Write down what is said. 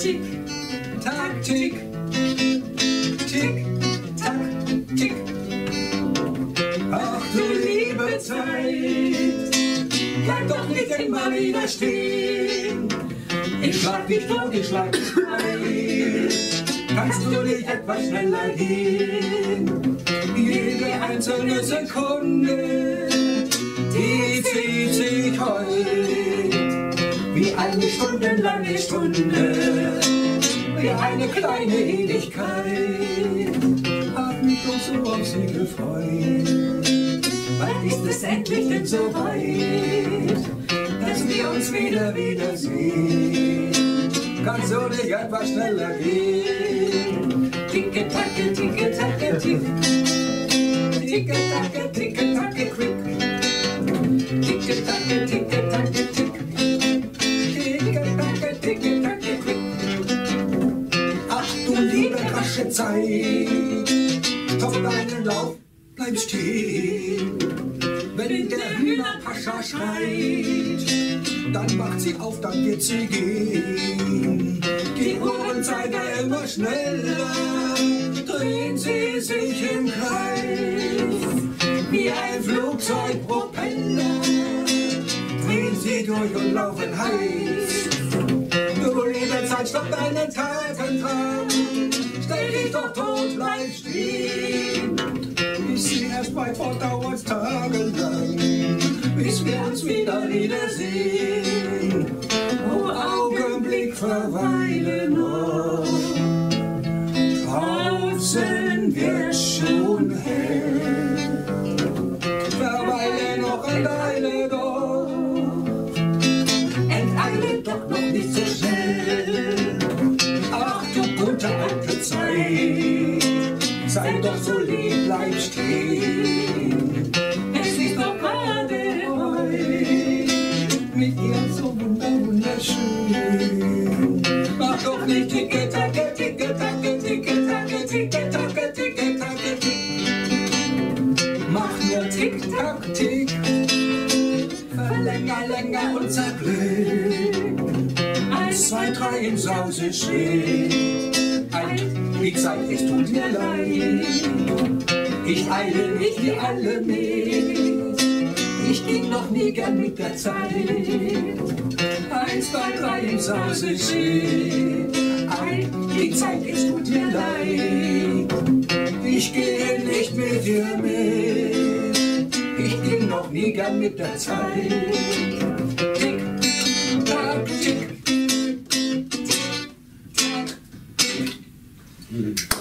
tick, tack, tick, tick, tack, tick. Ach du liebe Zeit, bleib doch nicht immer wieder stehen. Ich schlag dich tot, ich schlag dich frei. Kannst du nicht etwas schneller gehen? Jede einzelne Sekunde, die zieht sich heut wie eine stundenlange Stunde, wie eine kleine Ewigkeit. Hab mich doch so auf sie gefreut. Wann ist es endlich denn so weit, dass wir uns wiedersehen? Kannst du nicht etwas schneller gehen? Ticke, tacke, ticke, tacke, tick. Ticke, tacke, ticke, tacke, quick. Ticke, tacke, ticke, tacke, tick. Ticke, tacke, ticke, tacke, quick. Ach du liebe rasche Zeit, stopp deinen Lauf, bleib stehen. Wenn der Hühnerpascha schreit, dann macht sie auf, dann wird sie gehen. Die Uhrenzeiger immer schneller, drehen sie sich im Kreis. Wie ein Flugzeugpropeller, drehen sie durch und laufen heiß. Du liebe Zeit, stopp deinen Tatentraum, stell dich doch tot, bleib stehen. Ich sehe erst weit fort, dauert's tagelang, bis wir uns wiedersehen. Oh, Augenblick, verweile noch, draußen wird schon hell. Verweile noch eine Weile doch, enteile doch noch nicht so schnell. Ach du gute alte Zeit, sei doch so lieb, bleib stehen. Es ist doch gerade heute mit ihr so wunderschön. Mach doch nicht ticke, tacke, ticke, tacke, ticke, tacke, ticke, tacke, ticke, tacke, tick. Mach nur tick, tack, tick. Verlänger, länger und zerglück. 1, 2, 3 im Sause steht. Die Zeit, es tut mir leid, ich eile nicht wie alle mit, ich ging noch nie gern mit der Zeit. 1, 2, 3 im Sause steht, die Zeit, es tut mir leid, ich gehe nicht mit dir mit, ich ging noch nie gern mit der Zeit. Tick, tack, tick.